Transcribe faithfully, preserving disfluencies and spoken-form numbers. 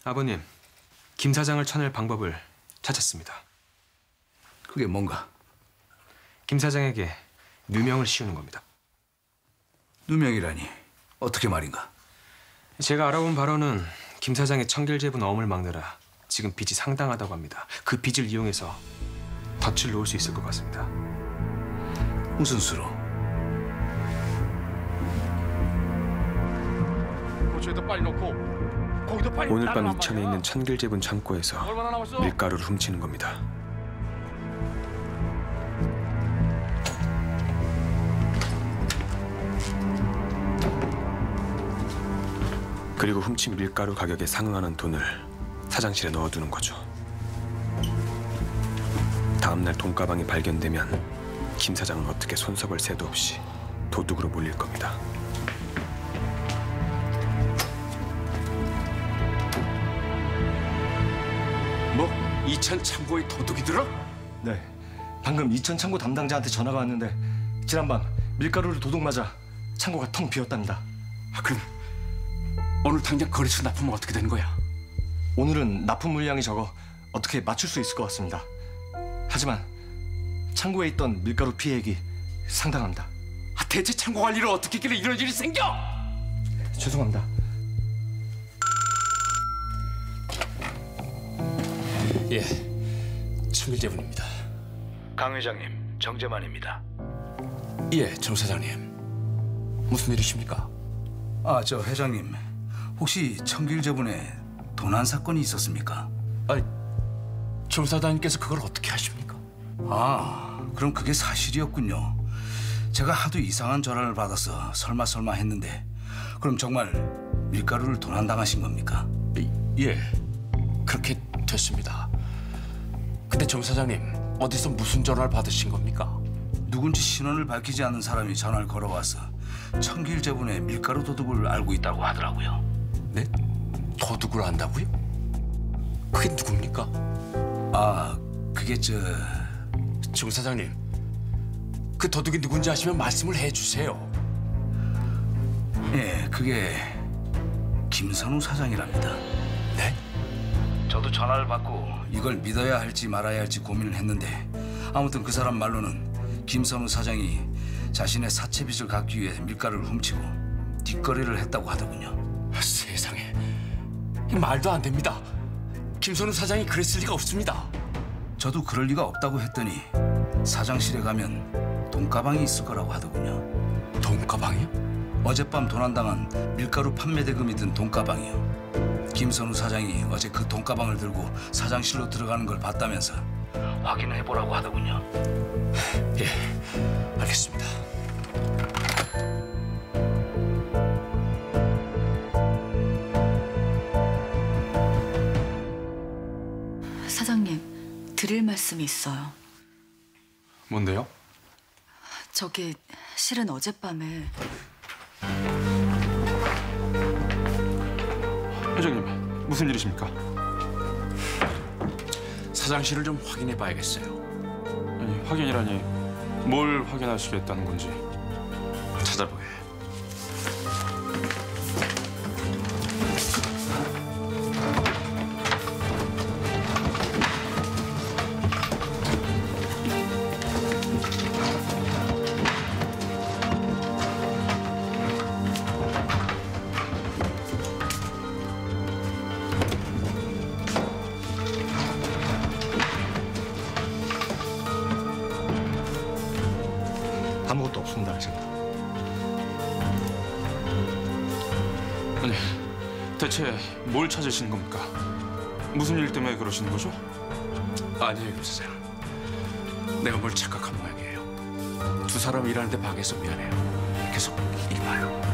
아버님, 김 사장을 쳐낼 방법을 찾았습니다. 그게 뭔가? 김 사장에게 누명을 씌우는 겁니다. 누명이라니? 어떻게 말인가? 제가 알아본 바로는 김 사장의 청결제분 어음을 막느라 지금 빚이 상당하다고 합니다. 그 빚을 이용해서 덫을 놓을 수 있을 것 같습니다. 무슨 수로? 고추에도 빨리 넣고 거기도 빨리. 오늘 밤 이천에 있는 청결제분 창고에서 밀가루를 훔치는 겁니다. 그리고 훔친 밀가루 가격에 상응하는 돈을 사장실에 넣어두는 거죠. 다음 날 돈가방이 발견되면 김 사장은 어떻게 손석을 새도 없이 도둑으로 몰릴 겁니다. 뭐? 이천 창고에 도둑이 들어? 네, 방금 이천 창고 담당자한테 전화가 왔는데 지난밤 밀가루를 도둑 맞아 창고가 텅 비었답니다. 아, 그럼 오늘 당장 거래처 납품은 어떻게 되는 거야? 오늘은 납품 물량이 적어 어떻게 맞출 수 있을 것 같습니다. 하지만 창고에 있던 밀가루 피해액이 상당합니다. 아, 대체 창고 관리를 어떻게 했길래 이런 일이 생겨? 죄송합니다. 예, 청일제분입니다. 강 회장님, 정재만입니다. 예, 정 사장님. 무슨 일이십니까? 아, 저 회장님, 혹시 청길제분에 도난 사건이 있었습니까? 아니, 정 사장님께서 그걸 어떻게 아십니까? 아, 그럼 그게 사실이었군요. 제가 하도 이상한 전화를 받아서 설마 설마 했는데 그럼 정말 밀가루를 도난당하신 겁니까? 예, 그렇게 됐습니다. 근데 정 사장님, 어디서 무슨 전화를 받으신 겁니까? 누군지 신원을 밝히지 않는 사람이 전화를 걸어와서 청길제분의 밀가루 도둑을 알고 있다고 하더라고요. 네? 도둑을 안다고요? 그게 누굽니까? 아, 그게 저... 정 사장님, 그 도둑이 누군지 아시면 말씀을 해주세요. 예, 그게 김선우 사장이랍니다. 네? 저도 전화를 받고 이걸 믿어야 할지 말아야 할지 고민을 했는데 아무튼 그 사람 말로는 김선우 사장이 자신의 사채빚을 갚기 위해 밀가루를 훔치고 뒷거래를 했다고 하더군요. 아, 세상에, 말도 안 됩니다. 김선우 사장이 그랬을 리가 없습니다. 저도 그럴 리가 없다고 했더니 사장실에 가면 돈가방이 있을 거라고 하더군요. 돈가방이요? 어젯밤 도난당한 밀가루 판매 대금이 든 돈가방이요. 김선우 사장이 어제 그 돈가방을 들고 사장실로 들어가는 걸 봤다면서 확인해보라고 하더군요. 예, 알겠습니다. 사장님, 드릴 말씀이 있어요. 뭔데요? 저기 실은 어젯밤에 회장님, 무슨 일이십니까? 사장실을 좀 확인해 봐야겠어요. 아니, 확인이라니 뭘 확인하시겠다는 건지. 찾아보게. 아무것도 없습니다, 지금. 아니, 대체 뭘 찾으시는 겁니까? 무슨 일 때문에 그러시는 거죠? 아니에요, 김 사장. 내가 뭘 착각한 모양이에요. 두 사람 일하는데 방해해서 미안해요. 계속 일 봐요.